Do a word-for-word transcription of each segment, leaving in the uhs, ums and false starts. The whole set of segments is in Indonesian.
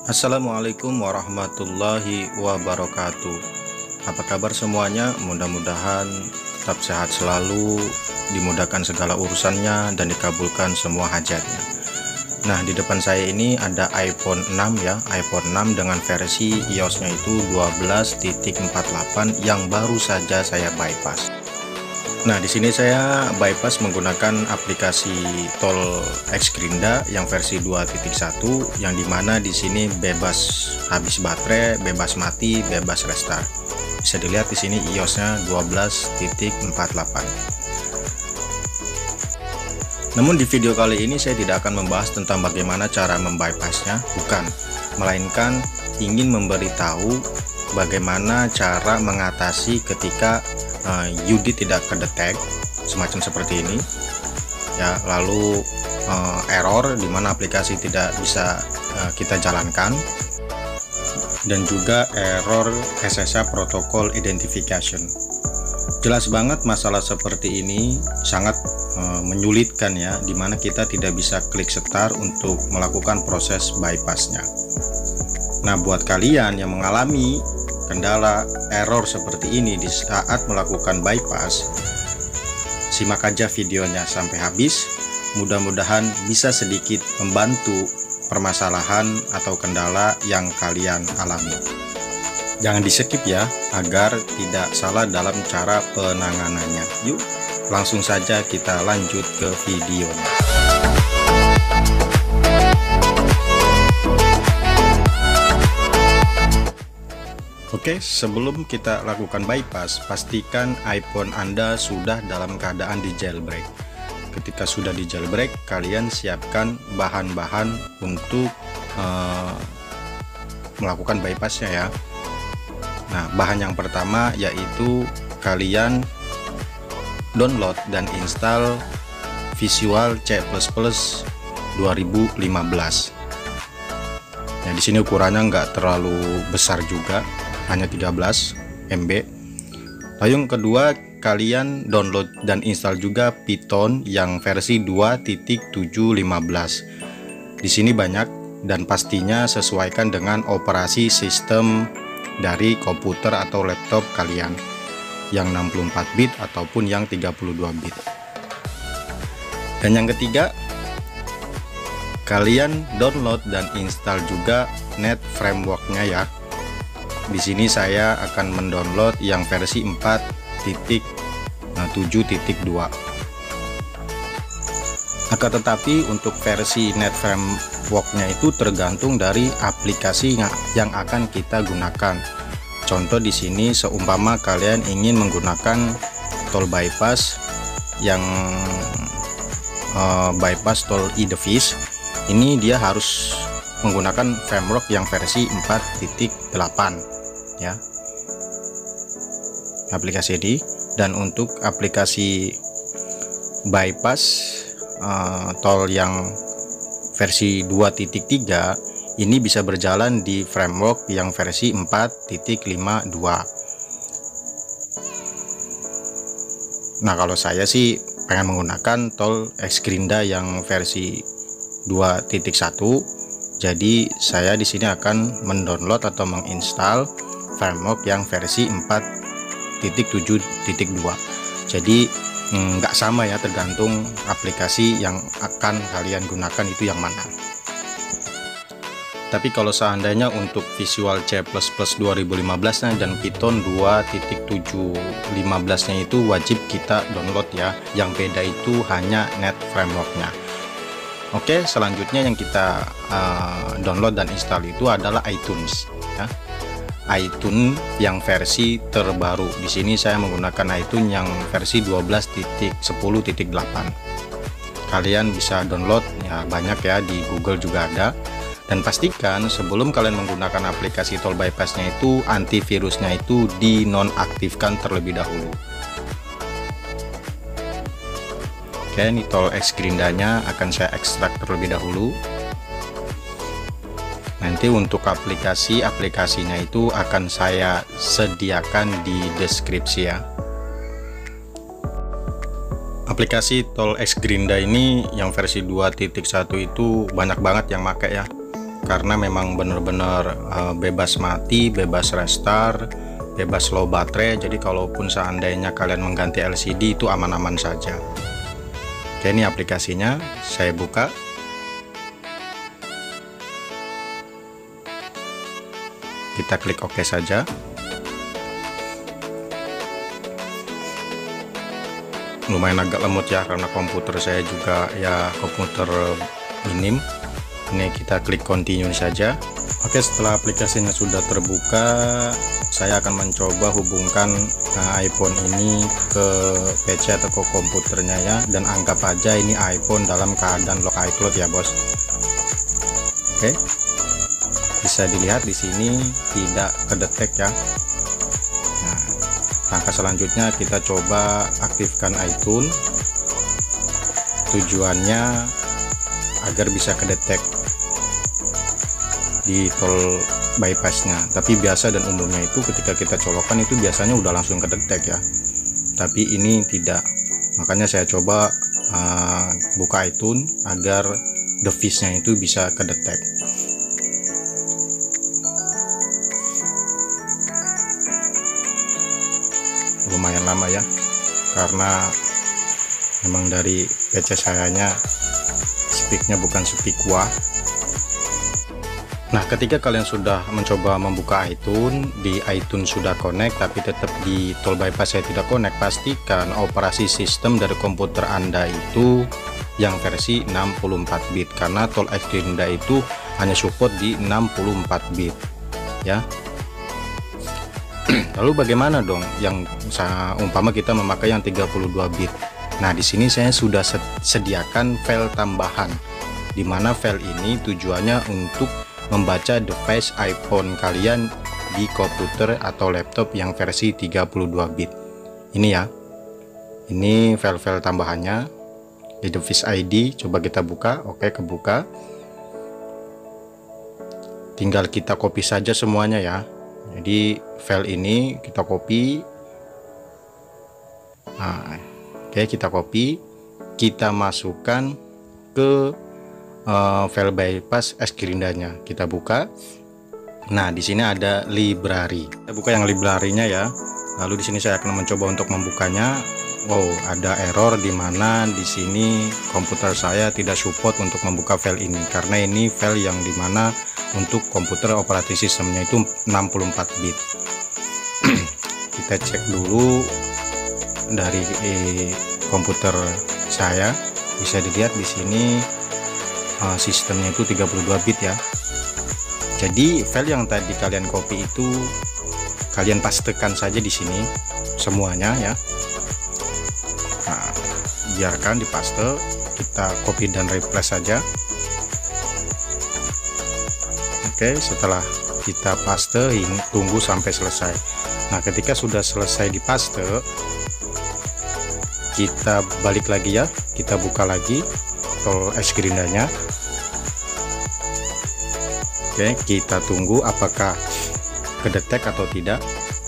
Assalamualaikum warahmatullahi wabarakatuh. Apa kabar semuanya? Mudah-mudahan tetap sehat selalu, dimudahkan segala urusannya, dan dikabulkan semua hajatnya. Nah, di depan saya ini ada iPhone enam ya, iPhone enam dengan versi iOS-nya itu dua belas titik empat delapan yang baru saja saya bypass. Nah, di sini saya bypass menggunakan aplikasi Tol Xgrinda yang versi dua titik satu, yang dimana di sini bebas habis baterai, bebas mati, bebas restart. Bisa dilihat di sini iOS-nya dua belas titik empat delapan. Namun di video kali ini saya tidak akan membahas tentang bagaimana cara membypassnya, bukan, melainkan ingin memberitahu bagaimana cara mengatasi ketika uh, U D tidak kedetek, semacam seperti ini ya, lalu uh, error di mana aplikasi tidak bisa uh, kita jalankan, dan juga error S S H protocol identification. Jelas banget masalah seperti ini sangat uh, menyulitkan ya, dimana kita tidak bisa klik start untuk melakukan proses bypassnya. Nah, buat kalian yang mengalami kendala error seperti ini di saat melakukan bypass, simak aja videonya sampai habis. Mudah-mudahan bisa sedikit membantu permasalahan atau kendala yang kalian alami. Jangan di skip ya, agar tidak salah dalam cara penanganannya. Yuk, langsung saja kita lanjut ke videonya. Oke, sebelum kita lakukan bypass, pastikan iPhone Anda sudah dalam keadaan di jailbreak. Ketika sudah di jailbreak, kalian siapkan bahan-bahan untuk uh, melakukan bypassnya ya. Nah, bahan yang pertama yaitu kalian download dan install Visual C plus plus dua ribu lima belas. Nah, di sini ukurannya nggak terlalu besar juga, hanya tiga belas M B. Lalu yang kedua, kalian download dan install juga Python yang versi dua titik tujuh lima belas. Di sini banyak, dan pastinya sesuaikan dengan operasi sistem dari komputer atau laptop kalian yang enam puluh empat bit ataupun yang tiga puluh dua bit. Dan yang ketiga, kalian download dan install juga Net Framework-nya ya. Di sini saya akan mendownload yang versi empat titik tujuh titik dua. Akan tetapi untuk versi Net Framework-nya itu tergantung dari aplikasi yang akan kita gunakan. Contoh di sini, seumpama kalian ingin menggunakan tol bypass yang uh, bypass tol eDevice, ini dia harus menggunakan framework yang versi empat titik delapan ya, aplikasi ini. Dan untuk aplikasi bypass uh, tol yang versi dua titik tiga ini bisa berjalan di framework yang versi empat titik lima dua. Nah, kalau saya sih pengen menggunakan tol Xgrinda yang versi dua titik satu. Jadi saya di sini akan mendownload atau menginstal framework yang versi empat titik tujuh titik dua. Jadi nggak sama ya, tergantung aplikasi yang akan kalian gunakan itu yang mana. Tapi kalau seandainya untuk Visual C plus plus dua ribu lima belas nya dan Python dua titik tujuh lima belas nya itu wajib kita download ya. Yang beda itu hanya Net Framework-nya. Oke, selanjutnya yang kita uh, download dan install itu adalah iTunes ya. iTunes yang versi terbaru. Di sini saya menggunakan iTunes yang versi dua belas titik sepuluh titik delapan. Kalian bisa download ya, banyak ya, di Google juga ada. Dan pastikan sebelum kalian menggunakan aplikasi tol bypassnya itu, antivirusnya itu dinonaktifkan terlebih dahulu. Oke, ini tol Xgrindanya akan saya ekstrak terlebih dahulu. Nanti untuk aplikasi-aplikasinya itu akan saya sediakan di deskripsi ya. Aplikasi tol Xgrinda ini yang versi dua titik satu itu banyak banget yang pakai ya. karena memang benar-benar uh, bebas mati, bebas restart, bebas low baterai. Jadi kalaupun seandainya kalian mengganti L C D itu aman-aman saja. Oke, ini aplikasinya saya buka. Kita klik OK saja. Lumayan agak lemot ya, karena komputer saya juga ya komputer minim. Ini kita klik continue saja. Oke, setelah aplikasinya sudah terbuka, saya akan mencoba hubungkan uh, iPhone ini ke P C atau ke komputernya ya, dan anggap aja ini iPhone dalam keadaan lock iCloud ya bos. Oke, bisa dilihat di sini tidak kedetek ya. Nah, langkah selanjutnya kita coba aktifkan iTunes. Tujuannya agar bisa kedetek di tol bypassnya. Tapi biasa dan umumnya itu ketika kita colokan itu biasanya udah langsung kedetek ya, tapi ini tidak. Makanya saya coba uh, buka iTunes agar device-nya itu bisa kedetek. Lumayan lama ya, karena memang dari P C sayanya speaknya bukan speak wah. Nah, ketika kalian sudah mencoba membuka iTunes, di iTunes sudah connect tapi tetap di tol bypass saya tidak connect, pastikan operasi sistem dari komputer Anda itu yang versi enam puluh empat bit, karena tol Xtrinda itu hanya support di enam puluh empat bit ya. Lalu bagaimana dong yang umpama kita memakai yang tiga puluh dua bit? Nah, di sini saya sudah sediakan file tambahan, di mana file ini tujuannya untuk membaca device iPhone kalian di komputer atau laptop yang versi tiga puluh dua bit. Ini ya. Ini file-file tambahannya di device I D. Coba kita buka. Oke, kebuka. Tinggal kita copy saja semuanya ya. Jadi file ini kita copy. Nah, oke, kita copy, kita masukkan ke uh, file bypass Xtrindanya. Kita buka. Nah, di sini ada library. Kita buka yang library-nya ya. Lalu di sini saya akan mencoba untuk membukanya. Wow, ada error di mana di sini komputer saya tidak support untuk membuka file ini, karena ini file yang dimana untuk komputer operating sistemnya itu enam puluh empat bit. Kita cek dulu dari eh, komputer saya, bisa dilihat di sini uh, sistemnya itu tiga puluh dua bit ya. Jadi file yang tadi kalian copy itu kalian pastekan saja di sini semuanya ya. Nah, biarkan dipaste, kita copy dan replace saja. Oke, setelah kita paste, ini tunggu sampai selesai. Nah, ketika sudah selesai dipaste, kita balik lagi ya, kita buka lagi tol Xtrindanya. Oke, kita tunggu apakah kedetek atau tidak.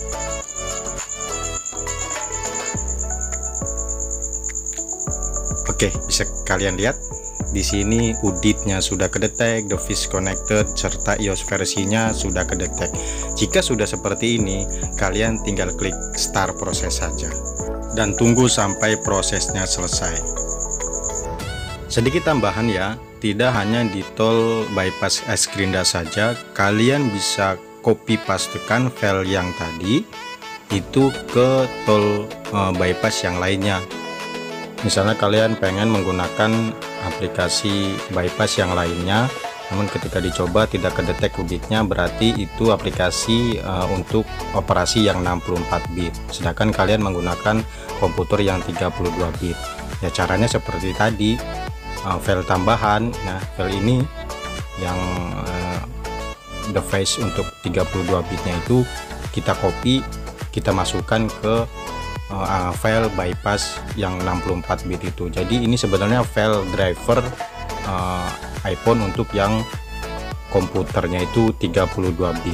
Oke, bisa kalian lihat di sini U D I T-nya sudah kedetek, device connected, serta I O S versinya sudah kedetek. Jika sudah seperti ini, kalian tinggal klik start proses saja dan tunggu sampai prosesnya selesai. Sedikit tambahan ya, tidak hanya di tol bypass Xtrinda saja, kalian bisa copy pastekan file yang tadi itu ke tol uh, bypass yang lainnya. Misalnya kalian pengen menggunakan aplikasi bypass yang lainnya, namun ketika dicoba tidak kedetek U D I T-nya, berarti itu aplikasi uh, untuk operasi yang enam puluh empat bit, sedangkan kalian menggunakan komputer yang tiga puluh dua bit. Ya, caranya seperti tadi, uh, file tambahan. Nah, file ini yang uh, device untuk tiga puluh dua bitnya itu kita copy, kita masukkan ke Uh, file bypass yang enam puluh empat bit itu. Jadi ini sebenarnya file driver uh, iPhone untuk yang komputernya itu tiga puluh dua bit.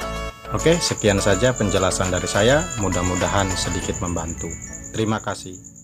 Oke, sekian saja penjelasan dari saya, mudah-mudahan sedikit membantu. Terima kasih.